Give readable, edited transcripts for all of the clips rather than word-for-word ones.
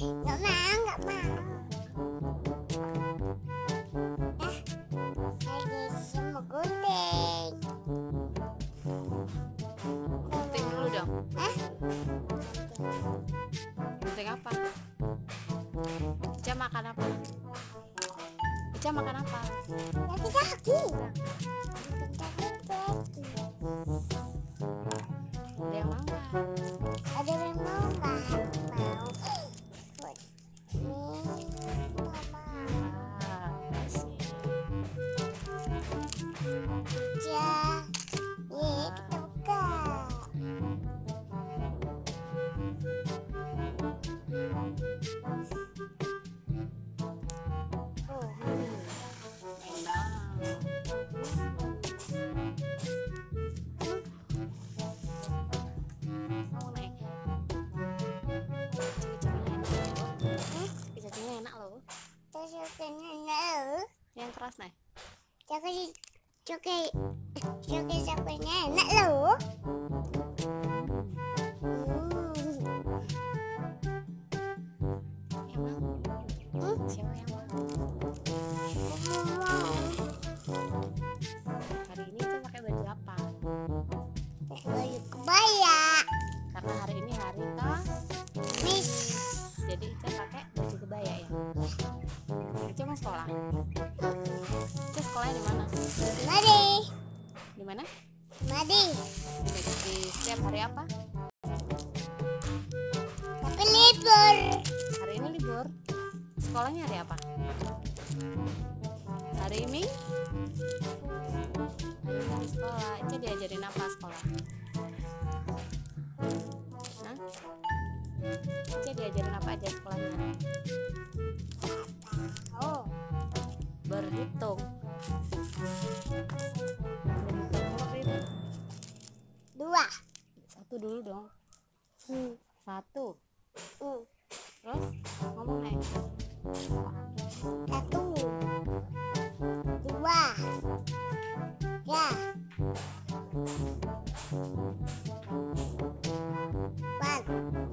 Nggak mau, nggak mau. Lagi semua gunting. Gunting dulu dong. Hah? Gunting apa? Ica makan apa? Ica makan apa? Choki-choki. Ada yang mau nggak? Ada yang mau nggak? Mau. Ah, kasih. Ya, kita buka. Choki-chokinya enak loh. Choki-chokinya Yang keras nih. Choki-chokinya enak loh. Siapa yang mau? Hari ini Ica pakai baju apa? Baju kebaya. Karena hari ini hari Kamis, jadi Ica pakai baju kebaya ya. Ica mau sekolah. Ica sekolahnya di mana? Mari. Di mana? Mari. Di setiap hari apa? Tapi libur. Hari ini libur. Sekolahnya hari apa? Hari ini? Hari ini di sekolah. Ica diajarin apa sekolah? Hah? Ica diajarin apa aja sekolahnya? Oh, Berhitung. Berhitung berapa itu? 2. Satu dulu dong. Hmm. Satu. Hmm. Terus ngomong nih. 1, 2, 3, 4,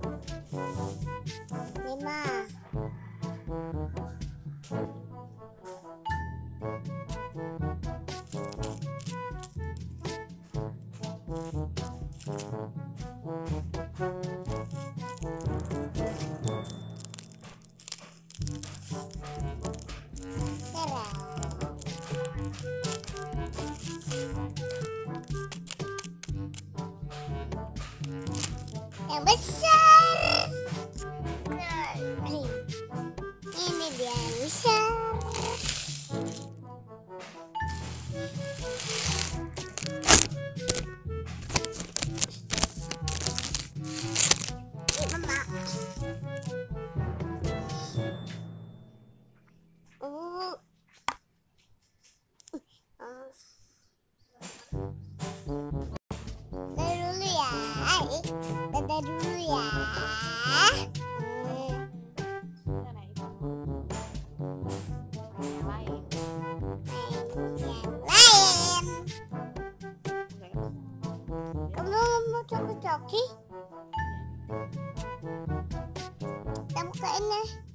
5. Yang besar. Ini dia yang besar. Mama. Dadah dulu ya. Mana itu? Yang lain. Lain. Kamu mau choki-choki? Kita bukain ya.